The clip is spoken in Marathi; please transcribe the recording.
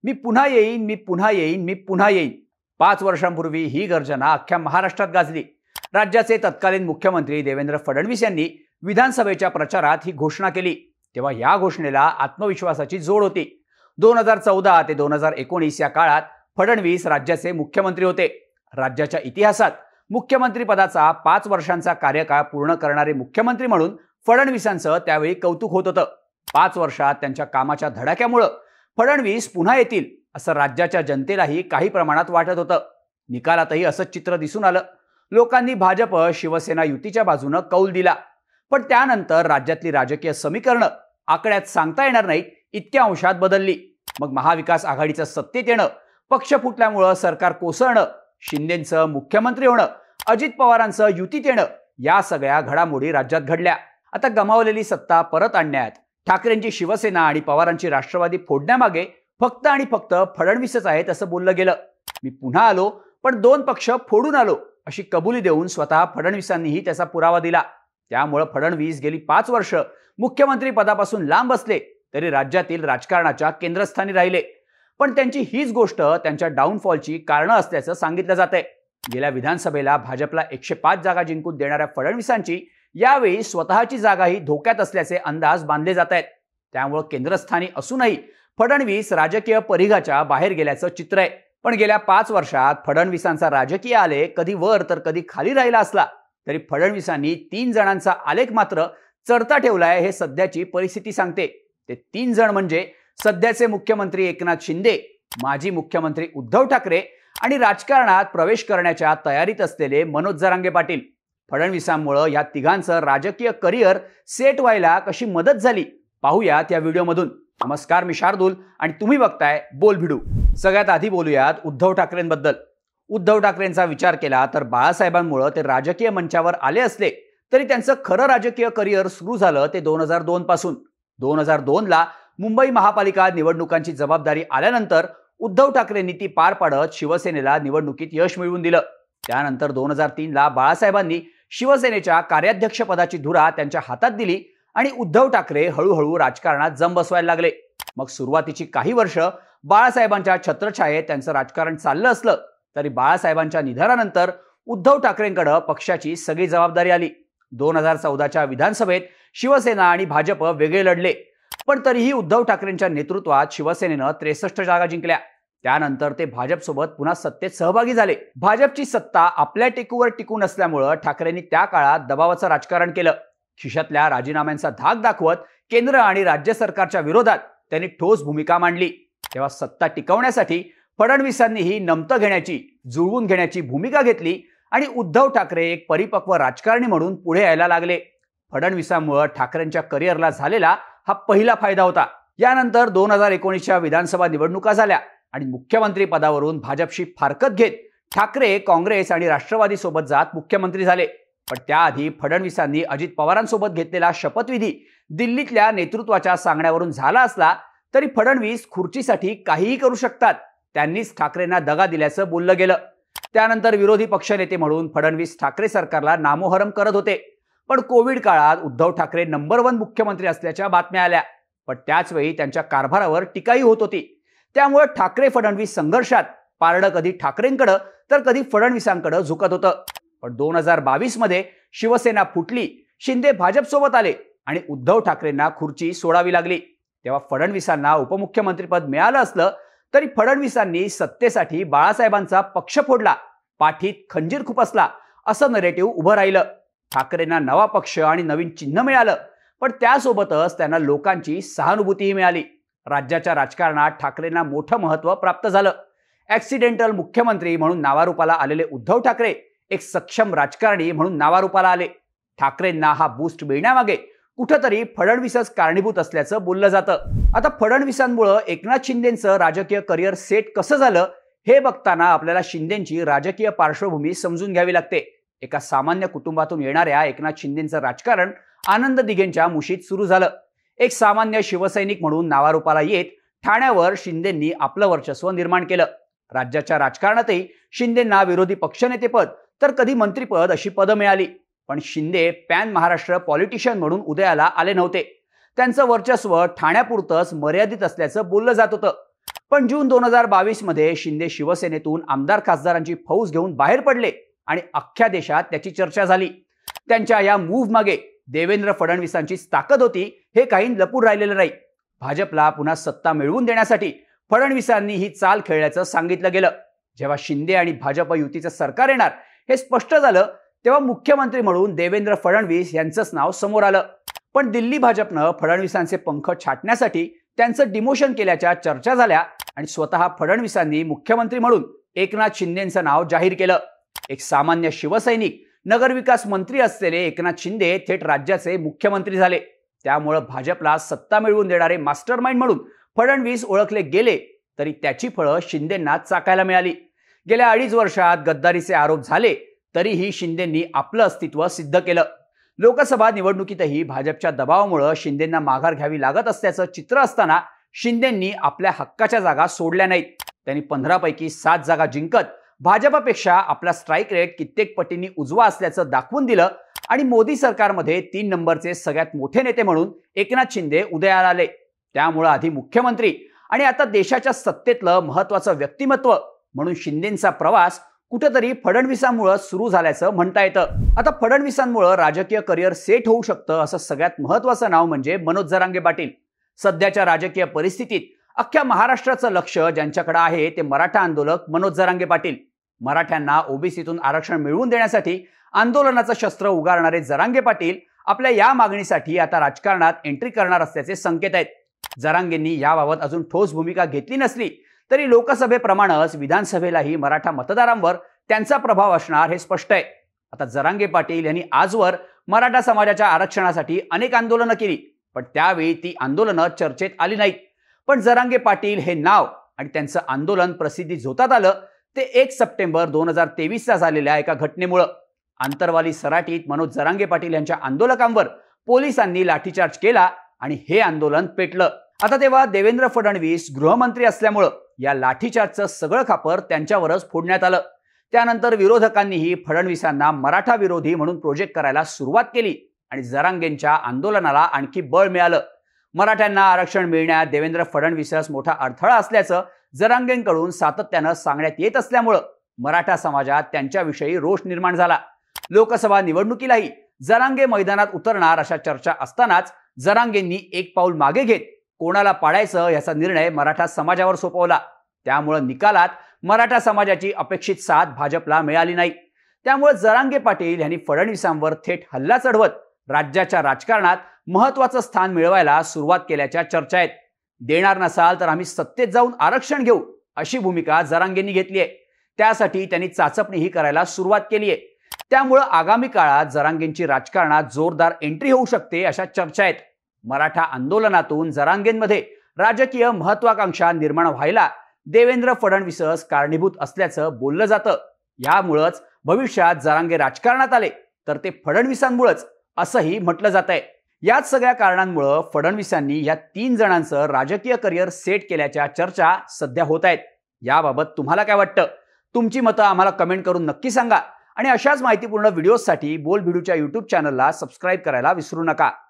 मी पुन्हा येईन, मी पुन्हा येईन, मी पुन्हा येईन. 5 वर्षांपूर्वी ही गर्जना अख्ख्या महाराष्ट्रात गाजली. राज्याचे तत्कालीन मुख्यमंत्री देवेंद्र फडणवीस यांनी विधानसभेच्या प्रचारात ही घोषणा केली. तेव्हा या घोषणेला आत्मविश्वासाची जोड होती. 2014 ते 2019 या काळात फडणवीस राज्याचे मुख्यमंत्री होते. राज्याच्या इतिहासात मुख्यमंत्री पदाचा 5 वर्षांचा कार्यकाळ पूर्ण करणारे मुख्यमंत्री म्हणून फडणवीसांचं त्यावेळी कौतुक होत होतं. 5 वर्षात त्यांच्या कामाच्या धडाक्यामुळे फडणवीस पुन्हा येतील असं राज्याच्या जनतेलाही काही प्रमाणात वाटत होतं. निकालातही असंच चित्र दिसून आलं. लोकांनी भाजप शिवसेना युतीच्या बाजूनं कौल दिला. पण त्यानंतर राज्यातली राजकीय समीकरणं आकड्यात सांगता येणार नाहीत इतक्या अंशात बदलली. मग महाविकास आघाडीचं सत्तेत येणं, पक्ष फुटल्यामुळं सरकार कोसळणं, शिंदेंचं मुख्यमंत्री होणं, अजित पवारांचं युतीत येणं, या सगळ्या घडामोडी राज्यात घडल्या. आता गमावलेली सत्ता परत आणण्यात, ठाकरेंची शिवसेना आणि पवारांची राष्ट्रवादी फोडण्यामागे फक्त आणि फक्त फडणवीसच आहेत असं बोललं गेलं. मी पुन्हा आलो पण 2 पक्ष फोडून आलो अशी कबुली देऊन स्वतः फडणवीसांनीही त्याचा पुरावा दिला. त्यामुळे फडणवीस गेली 5 वर्ष मुख्यमंत्री पदापासून लांब असले तरी राज्यातील राजकारणाच्या केंद्रस्थानी राहिले. पण त्यांची हीच गोष्ट त्यांच्या डाऊनफॉलची कारणं असल्याचं सांगितलं जातंय. गेल्या विधानसभेला भाजपला 105 जागा जिंकून देणाऱ्या फडणवीसांची यावेळी स्वतःची जागाही धोक्यात असल्याचे अंदाज बांधले जात आहेत. त्यामुळे केंद्रस्थानी असूनही फडणवीस राजकीय परिघाच्या बाहेर गेल्याचं चित्र आहे. पण गेल्या 5 वर्षात फडणवीसांचा राजकीय आलेख कधी वर तर कधी खाली राहिला असला तरी फडणवीसांनी 3 जणांचा आलेख मात्र चढता ठेवलाय हे सध्याची परिस्थिती सांगते. ते 3 जण म्हणजे सध्याचे मुख्यमंत्री एकनाथ शिंदे, माजी मुख्यमंत्री उद्धव ठाकरे आणि राजकारणात प्रवेश करण्याच्या तयारीत असलेले मनोज जरांगे पाटील. फडणवीसांमुळे या तिघांचं राजकीय करिअर सेट व्हायला कशी मदत झाली पाहूयात या व्हिडिओमधून. नमस्कार, मी शार्दूल आणि तुम्ही बघताय बोल भिडू. सगळ्यात आधी बोलूयात उद्धव ठाकरेंबद्दल. उद्धव ठाकरेंचा विचार केला तर बाळासाहेबांमुळे ते राजकीय मंचावर आले असले तरी त्यांचं खरं राजकीय करिअर सुरू झालं ते 2002 पासून. 2002 ला मुंबई महापालिका निवडणुकांची जबाबदारी आल्यानंतर उद्धव ठाकरेंनी ती पार पाडत शिवसेनेला निवडणुकीत यश मिळवून दिलं. त्यानंतर 2003 ला बाळासाहेबांनी शिवसेनेच्या कार्याध्यक्षपदाची धुरा त्यांच्या हातात दिली आणि उद्धव ठाकरे हळूहळू राजकारणात जम बसवायला लागले. मग सुरुवातीची काही वर्ष बाळासाहेबांच्या छत्रछायेत त्यांचं राजकारण चाललं असलं तरी बाळासाहेबांच्या निधनानंतर उद्धव ठाकरेंकडे पक्षाची सगळी जबाबदारी आली. 2014च्या विधानसभेत शिवसेना आणि भाजप वेगळे लढले पण तरीही उद्धव ठाकरेंच्या नेतृत्वात शिवसेनेनं 63 जागा जिंकल्या. त्यानंतर ते भाजपसोबत पुन्हा सत्तेत सहभागी झाले. भाजपची सत्ता आपल्या टेकूवर टिकून असल्यामुळे ठाकरेंनी त्या काळात दबावाचं राजकारण केलं. खिशातल्या राजीनाम्यांचा धाक दाखवत केंद्र आणि राज्य सरकारच्या विरोधात त्यांनी ठोस भूमिका मांडली. तेव्हा सत्ता टिकवण्यासाठी फडणवीसांनीही नमतं घेण्याची, जुळवून घेण्याची भूमिका घेतली आणि उद्धव ठाकरे एक परिपक्व राजकारणी म्हणून पुढे यायला लागले. फडणवीसांमुळे ठाकरेंच्या करिअरला झालेला हा पहिला फायदा होता. यानंतर 2019च्या विधानसभा निवडणुका झाल्या आणि मुख्यमंत्री पदावरून भाजपशी फारकत घेत ठाकरे काँग्रेस आणि राष्ट्रवादी सोबत जात मुख्यमंत्री झाले. पण त्याआधी फडणवीसांनी अजित पवारांसोबत घेतलेला शपथविधी दिल्लीतल्या नेतृत्वाच्या सांगण्यावरून झाला असला तरी फडणवीस खुर्चीसाठी काहीही करू शकतात, त्यांनीच ठाकरेंना दगा दिल्याचं बोललं गेलं. त्यानंतर विरोधी पक्षनेते म्हणून फडणवीस ठाकरे सरकारला नामोहरम करत होते. पण कोविड काळात उद्धव ठाकरे नंबर 1 मुख्यमंत्री असल्याच्या बातम्या आल्या. पण त्याच वेळी त्यांच्या कारभारावर टीकाही होत होती. त्यामुळे ठाकरे फडणवीस संघर्षात पारडं कधी ठाकरेंकडे तर कधी फडणवीसांकडे झुकत होतं. पण 2022 मध्ये शिवसेना फुटली, शिंदे भाजपसोबत आले आणि उद्धव ठाकरेंना खुर्ची सोडावी लागली. तेव्हा फडणवीसांना उपमुख्यमंत्रीपद मिळालं असलं तरी फडणवीसांनी सत्तेसाठी बाळासाहेबांचा पक्ष फोडला, पाठीत खंजीर खुपसला असं नरेटिव्ह उभं राहिलं. ठाकरेंना नवा पक्ष आणि नवीन चिन्ह मिळालं पण त्यासोबतच त्यांना लोकांची सहानुभूतीही मिळाली. राज्याच्या राजकारणात ठाकरेंना मोठं महत्त्व प्राप्त झालं. ऍक्सिडेंटल मुख्यमंत्री म्हणून नावारूपाला आलेले उद्धव ठाकरे एक सक्षम राजकारणी म्हणून नावारूपाला आले. ठाकरेंना हा बूस्ट मिळण्यामागे कुठंतरी फडणवीसच कारणीभूत असल्याचं बोललं जातं. आता फडणवीसांमुळे एकनाथ शिंदेंचं राजकीय करिअर सेट कसं झालं हे बघताना आपल्याला शिंदेंची राजकीय पार्श्वभूमी समजून घ्यावी लागते. एका सामान्य कुटुंबातून येणाऱ्या एकनाथ शिंदेंचं राजकारण आनंद दिघेंच्या मुशीत सुरू झालं. एक सामान्य शिवसैनिक म्हणून नावारूपाला येत ठाण्यावर शिंदेंनी आपलं वर्चस्व निर्माण केलं. राज्याच्या राजकारणातही शिंदेंना विरोधी पक्षनेतेपद तर कधी मंत्रीपद अशी पदं मिळाली. पण शिंदे पॅन महाराष्ट्र पॉलिटिशियन म्हणून उदयाला आले नव्हते. त्यांचं वर्चस्व ठाण्यापुरतंच मर्यादित असल्याचं बोललं जात होतं. पण जून 2022 मध्ये शिंदे शिवसेनेतून आमदार खासदारांची फौज घेऊन बाहेर पडले आणि अख्ख्या देशात त्याची चर्चा झाली. त्यांच्या या मूव्ह मागे देवेंद्र फडणवीसांचीच ताकद होती हे काही लपून राहिलेलं नाही. भाजपला पुन्हा सत्ता मिळवून देण्यासाठी फडणवीसांनी ही चाल खेळल्याचं सांगितलं गेलं. जेव्हा शिंदे आणि भाजप युतीचं सरकार येणार हे स्पष्ट झालं तेव्हा मुख्यमंत्री म्हणून देवेंद्र फडणवीस यांचंच नाव समोर आलं. पण दिल्ली भाजपनं फडणवीसांचे पंख छाटण्यासाठी त्यांचं डिमोशन केल्याच्या चर्चा झाल्या आणि स्वतः फडणवीसांनी मुख्यमंत्री म्हणून एकनाथ शिंदेंचं नाव जाहीर केलं. एक सामान्य शिवसैनिक नगरविकास मंत्री असलेले एकनाथ शिंदे थेट राज्याचे मुख्यमंत्री झाले. त्यामुळे भाजपला सत्ता मिळवून देणारे मास्टरमाइंड म्हणून फडणवीस ओळखले गेले तरी त्याची फळं शिंदेंना चाकायला मिळाली. गेल्या 2.5 वर्षात गद्दारीचे आरोप झाले तरीही शिंदेंनी आपलं अस्तित्व सिद्ध केलं. लोकसभा निवडणुकीतही भाजपच्या दबावामुळे शिंदेंना माघार घ्यावी लागत असल्याचं चित्र असताना शिंदेंनी आपल्या हक्काच्या जागा सोडल्या नाहीत. त्यांनी 15 पैकी 7 जागा जिंकत भाजपपेक्षा आपला स्ट्राईक रेट कित्येक पटींनी उजवा असल्याचं दाखवून दिलं आणि मोदी सरकारमध्ये 3 नंबरचे सगळ्यात मोठे नेते म्हणून एकनाथ शिंदे उदयाला आले. त्यामुळे आधी मुख्यमंत्री आणि आता देशाच्या सत्तेतलं महत्वाचं व्यक्तिमत्व म्हणून शिंदेंचा प्रवास कुठेतरी फडणवीसांमुळे सुरू झाल्याचं म्हणता येतं. आता फडणवीसांमुळे राजकीय करिअर सेट होऊ शकतं असं सगळ्यात महत्वाचं नाव म्हणजे मनोज जरांगे पाटील. सध्याच्या राजकीय परिस्थितीत अख्ख्या महाराष्ट्राचं लक्ष ज्यांच्याकडे आहे ते मराठा आंदोलक मनोज जरांगे पाटील. मराठ्यांना ओबीसीतून आरक्षण मिळवून देण्यासाठी आंदोलनाचं शस्त्र उगारणारे जरांगे पाटील आपल्या या मागणीसाठी आता राजकारणात एंट्री करणार असल्याचे संकेत आहेत. जरांगेंनी याबाबत अजून ठोस भूमिका घेतली नसली तरी लोकसभेप्रमाणेच विधानसभेलाही मराठा मतदारांवर त्यांचा प्रभाव असणार हे स्पष्ट आहे. आता जरांगे पाटील यांनी आजवर मराठा समाजाच्या आरक्षणासाठी अनेक आंदोलनं केली पण त्यावेळी ती आंदोलनं चर्चेत आली नाहीत. पण जरांगे पाटील हे नाव आणि त्यांचं आंदोलन प्रसिद्धी झोतात आलं ते 1 सप्टेंबर 2023 झालेल्या एका घटनेमुळे. आंतरवाली सराटीत मनोज जरांगे पाटील यांच्या आंदोलकांवर पोलिसांनी लाठीचार्ज केला आणि हे आंदोलन पेटलं. आता तेव्हा देवेंद्र फडणवीस गृहमंत्री असल्यामुळं या लाठीचार्जचं सगळं खापर त्यांच्यावरच फोडण्यात आलं. त्यानंतर विरोधकांनीही फडणवीसांना मराठा विरोधी म्हणून प्रोजेक्ट करायला सुरुवात केली आणि जरांगेंच्या आंदोलनाला आणखी बळ मिळालं. मराठ्यांना आरक्षण मिळण्यात देवेंद्र फडणवीसच मोठा अडथळा असल्याचं जरांगेंकडून सातत्यानं सांगण्यात येत असल्यामुळं मराठा समाजात त्यांच्याविषयी रोष निर्माण झाला. लोकसभा निवडणुकीलाही जरांगे मैदानात उतरणार अशा चर्चा असतानाच जरांगेंनी एक पाऊल मागे घेत कोणाला पाडायचं याचा निर्णय मराठा समाजावर सोपवला. त्यामुळे निकालात मराठा समाजाची अपेक्षित साथ भाजपला मिळाली नाही. त्यामुळे जरांगे पाटील यांनी फडणवीसांवर थेट हल्ला चढवत राज्याच्या राजकारणात महत्वाचं स्थान मिळवायला सुरुवात केल्याच्या चर्चा आहेत. देणार नसाल तर आम्ही सत्तेत जाऊन आरक्षण घेऊ अशी भूमिका जरांगेंनी घेतली आहे. त्यासाठी त्यांनी चाचपणीही करायला सुरुवात केली आहे. त्यामुळे आगामी काळात जरांगेंची राजकारणात जोरदार एंट्री होऊ शकते अशा चर्चा आहेत. मराठा आंदोलनातून जरांगेंमध्ये राजकीय महत्वाकांक्षा निर्माण व्हायला देवेंद्र फडणवीसच कारणीभूत असल्याचं बोललं जातं. यामुळेच भविष्यात जरांगे राजकारणात आले तर ते फडणवीसांमुळेच असंही म्हटलं जात आहे. याच सगळ्या कारणांमुळे फडणवीसांनी या 3 जणांचं राजकीय करिअर सेट केल्याच्या चर्चा सध्या होत आहेत. याबाबत तुम्हाला काय वाटतं? तुमची मतं आम्हाला कमेंट करून नक्की सांगा आणि अशाच माहितीपूर्ण व्हिडिओसाठी बोल भिडूच्या YouTube चॅनलला सबस्क्राईब करायला विसरू नका.